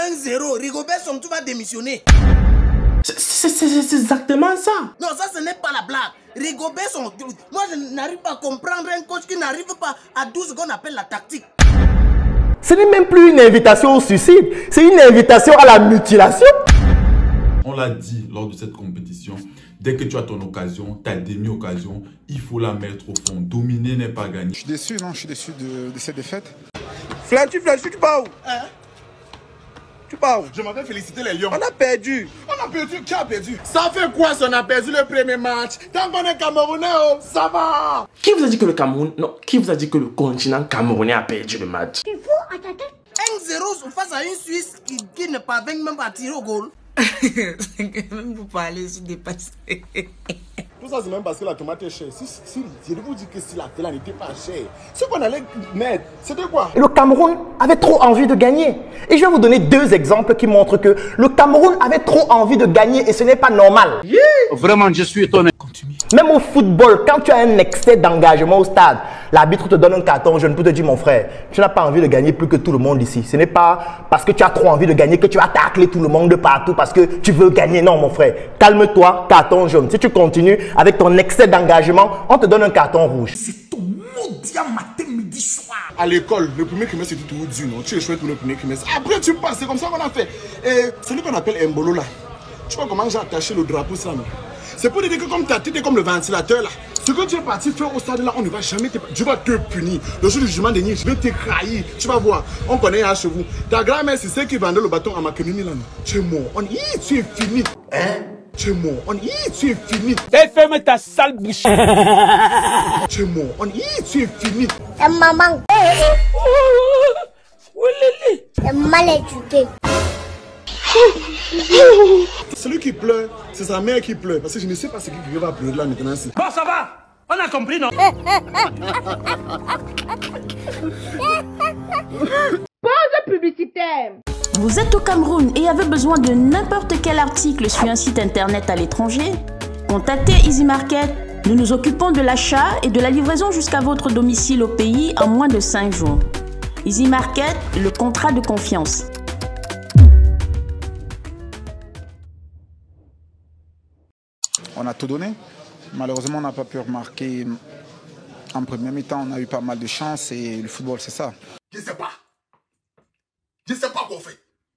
1-0, Rigobert Song, tu vas démissionner. C'est exactement ça. Non, ça ce n'est pas la blague. Rigobert Song, moi je n'arrive pas à comprendre un coach qui n'arrive pas à 12 secondes appelle la tactique. Ce n'est même plus une invitation au suicide, c'est une invitation à la mutilation. On l'a dit lors de cette compétition, dès que tu as ton occasion, ta demi-occasion, il faut la mettre au fond. Dominer n'est pas gagner. Je suis déçu, non, je suis déçu de cette défaite. Flanchu, tu pars où? Hein? Tu pars où? Je m'avais félicité les Lions. On a perdu. On a perdu, qui a perdu? Ça fait quoi si on a perdu le premier match? Tant qu'on est Camerounais, oh, ça va. Qui vous a dit que le Cameroun, non, qui vous a dit que le continent camerounais a perdu le match? Tu fous à ta tête. 1-0 face à une Suisse qui ne parvient même pas à tirer au goal. Même vous parlez, je dépasse. Tout ça, c'est même parce que la tomate est chère. Si je vous dis que si la télé n'était pas chère, ce qu'on allait mettre, c'était quoi? Et le Cameroun avait trop envie de gagner. Et je vais vous donner deux exemples qui montrent que le Cameroun avait trop envie de gagner et ce n'est pas normal. Yeah. Vraiment, je suis étonné. Continue. Même au football, quand tu as un excès d'engagement au stade, l'arbitre te donne un carton jaune pour te dire, mon frère, tu n'as pas envie de gagner plus que tout le monde ici. Ce n'est pas parce que tu as trop envie de gagner que tu vas tacler tout le monde de partout parce que tu veux gagner. Non, mon frère, calme-toi, carton jaune. Si tu continues avec ton excès d'engagement, on te donne un carton rouge. C'est ton maudit matin, midi, soir. À l'école, le premier trimestre, c'était tout dur, non? Tu échoues tout le premier trimestre. Après, tu passes, c'est comme ça qu'on a fait. Et celui qu'on appelle Mbolo, là, tu vois comment j'ai attaché le drapeau, ça, non? C'est pour dire que comme ta tête est comme le ventilateur, là, ce que tu es parti faire au stade, là, on ne va jamais te... Je vais te punir. Le jour du jugement dernier, je vais te trahir. Tu vas voir, on connaît un chevaux. Ta grand-mère, c'est celle qui vendait le bâton à Makenini, là, non? Tu es mort. Tu es fini. Hein? Tu es mort. Tu es fini. Ferme ta sale bouche. Tu es mort. Tu es fini. Et maman. C'est mal éduqué. Celui qui pleure, c'est sa mère qui pleure. Parce que je ne sais pas ce qui va pleurer là maintenant. Bon, ça va. On a compris, non? Pause publicitaire. Vous êtes au Cameroun et avez besoin de n'importe quel article sur un site internet à l'étranger? Contactez Easy Market. Nous nous occupons de l'achat et de la livraison jusqu'à votre domicile au pays en moins de 5 jours. Easy Market, le contrat de confiance. On a tout donné. Malheureusement, on n'a pas pu remarquer. En premier mi-temps, on a eu pas mal de chance et le football, c'est ça. Je sais pas. Je sais pas quoi on fait.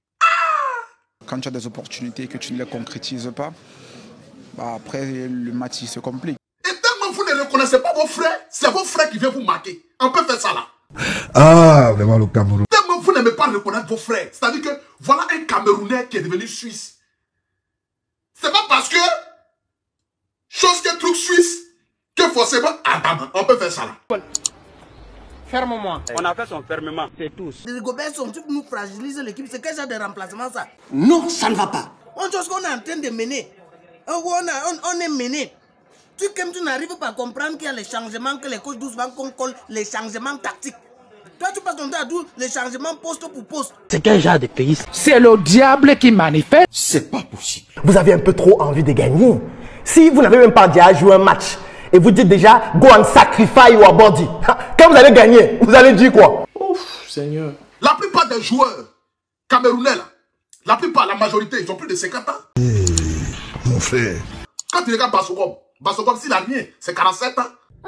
Quand tu as des opportunités et que tu ne les concrétises pas, bah après, le match il se complique. Et tellement vous ne reconnaissez pas vos frères, c'est vos frères qui viennent vous marquer. On peut faire ça là. Ah, vraiment le Cameroun. Tellement vous n'aimez pas reconnaître vos frères. C'est-à-dire que voilà un Camerounais qui est devenu Suisse. C'est pas parce que chose qui est truc suisse que forcément, on peut faire ça là. Ferme-moi. On a fait son fermement. C'est tous. Rigobert Song, tu nous fragilises l'équipe. C'est quel genre de remplacement ça? Non, ça ne va pas. On chose qu'on est en train de mener. On est mené. Tu n'arrives pas à comprendre qu'il y a les changements que les coachs doucement qu'on colle, les changements tactiques. Toi, tu passes ton temps à dire les changements poste pour poste. C'est quel genre de pays? C'est le diable qui manifeste. C'est pas possible. Vous avez un peu trop envie de gagner. Si vous n'avez même pas déjà joué un match et vous dites déjà go and sacrifice your body, quand vous allez gagner, vous allez dire quoi? Ouf, Seigneur. La plupart des joueurs camerounais là, la plupart, la majorité, ils ont plus de 50 ans. Mon frère. Quand tu regardes Bassogom, s'il n'a rien, c'est 47 ans.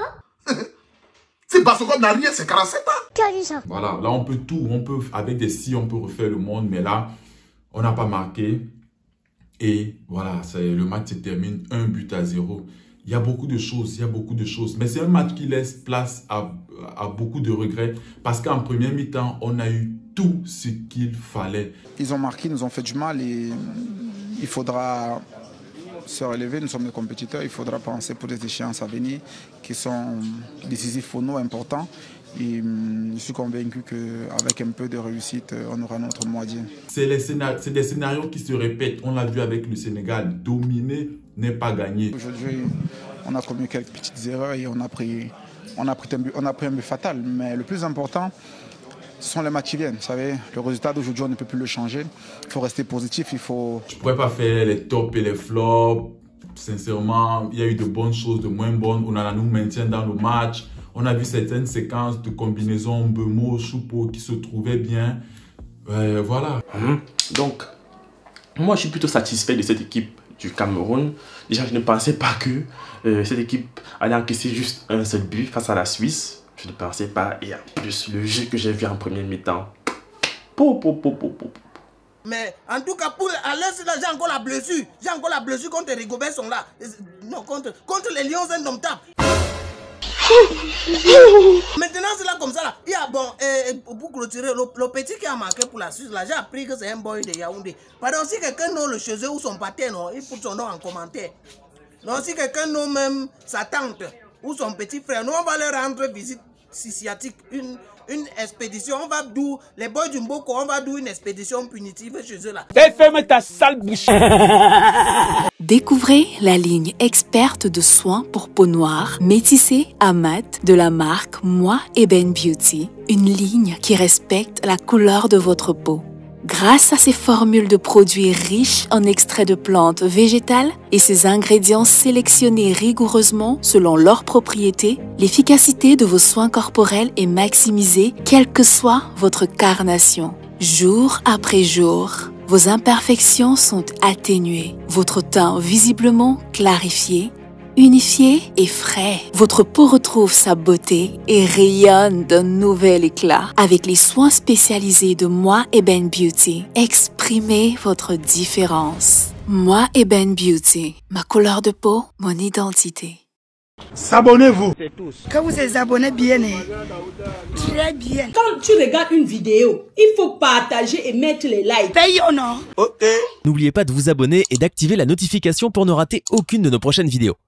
Si Bassogom n'a rien, c'est 47 ans. Qui a dit ça? Voilà, là on peut tout, avec des si, on peut refaire le monde, mais là, on n'a pas marqué. Et voilà, le match se termine 1-0. Il y a beaucoup de choses, Mais c'est un match qui laisse place à beaucoup de regrets. Parce qu'en première mi-temps, on a eu tout ce qu'il fallait. Ils ont marqué, ils nous ont fait du mal et il faudra se relever. Nous sommes des compétiteurs, il faudra penser pour des échéances à venir qui sont décisives pour nous, importants. Et je suis convaincu qu'avec un peu de réussite, on aura notre mot à dire. C'est des scénarios qui se répètent. On l'a vu avec le Sénégal. Dominer n'est pas gagner. Aujourd'hui, on a commis quelques petites erreurs et on a pris un but fatal. Mais le plus important, ce sont les matchs qui viennent. Vous savez, le résultat d'aujourd'hui, on ne peut plus le changer. Il faut rester positif. Je ne pourrais pas faire les tops et les flops. Sincèrement, il y a eu de bonnes choses, de moins bonnes. On a nous maintient dans le match. On a vu certaines séquences de combinaisons Mbemo, Choupo qui se trouvaient bien. Voilà. Donc, moi, je suis plutôt satisfait de cette équipe du Cameroun. Déjà, je ne pensais pas que cette équipe allait encaisser juste un seul but face à la Suisse. Je ne pensais pas. Et en plus, le jeu que j'ai vu en première mi-temps. Mais en tout cas, pour à l'heure, j'ai encore la blessure. J'ai encore la blessure contre les Rigobert sont là. Non, contre les Lions indomptables. Maintenant, c'est là comme ça. Là. Il y a, bon, pour clôturer, le petit qui a marqué pour la Suisse, là, j'ai appris que c'est un boy de Yaoundé. Pardon, si quelqu'un nomme le chez eux ou son pâté, non, il put son nom en commentaire. Non, si quelqu'un nomme même sa tante ou son petit frère, nous, on va leur rendre visite sciatique, une expédition. On va d'où les boys du Mboko, on va d'où une expédition punitive chez eux là. Ferme ta sale bouche. Découvrez la ligne experte de soins pour peau noire, métissée à mat de la marque Moi Eben Beauty. Une ligne qui respecte la couleur de votre peau. Grâce à ses formules de produits riches en extraits de plantes végétales et ses ingrédients sélectionnés rigoureusement selon leurs propriétés, l'efficacité de vos soins corporels est maximisée quelle que soit votre carnation. Jour après jour, vos imperfections sont atténuées, votre teint visiblement clarifié, unifié et frais. Votre peau retrouve sa beauté et rayonne d'un nouvel éclat. Avec les soins spécialisés de Moi Eben Beauty, exprimez votre différence. Moi Eben Beauty, ma couleur de peau, mon identité. S'abonnez-vous. Quand vous êtes abonné bien, très bien. Quand tu regardes une vidéo, il faut partager et mettre les likes. Paye ou non? N'oubliez pas de vous abonner et d'activer la notification pour ne rater aucune de nos prochaines vidéos.